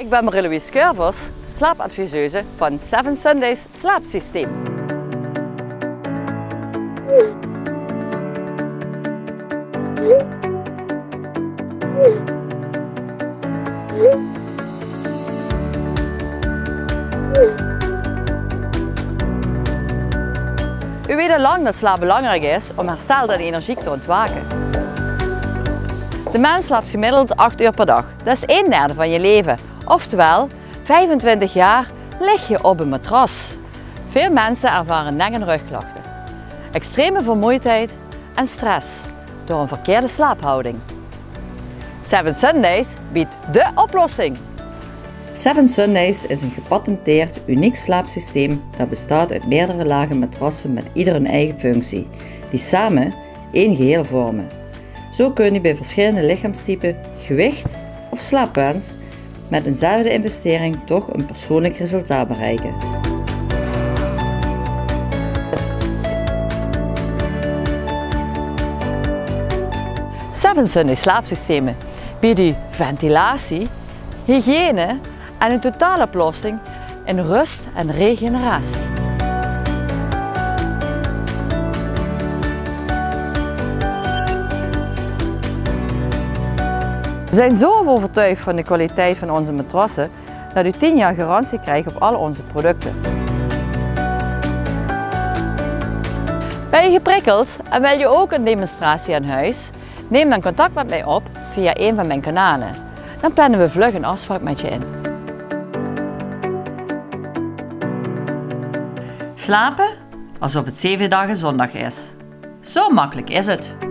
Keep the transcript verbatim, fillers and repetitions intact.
Ik ben Marie-Louise Curvers, slaapadviseuse van Seven Sundays Slaapsysteem. U weet al lang dat slaap belangrijk is om hersteld en energiek te ontwaken. De mens slaapt gemiddeld acht uur per dag. Dat is een derde van je leven. Oftewel, vijfentwintig jaar lig je op een matras. Veel mensen ervaren nek- en rugklachten, extreme vermoeidheid en stress door een verkeerde slaaphouding. Seven Sundays biedt dé oplossing. Seven Sundays is een gepatenteerd, uniek slaapsysteem dat bestaat uit meerdere lagen matrassen met ieder een eigen functie, die samen één geheel vormen. Zo kun je bij verschillende lichaamstypen, gewicht of slaapwens met eenzelfde investering toch een persoonlijk resultaat bereiken. Seven Sundays slaapsystemen bieden u ventilatie, hygiëne en een totale oplossing in rust en regeneratie. We zijn zo overtuigd van de kwaliteit van onze matrassen dat u tien jaar garantie krijgt op al onze producten. Ben je geprikkeld en wil je ook een demonstratie aan huis? Neem dan contact met mij op via een van mijn kanalen. Dan plannen we vlug een afspraak met je in. Slapen alsof het zeven dagen zondag is. Zo makkelijk is het.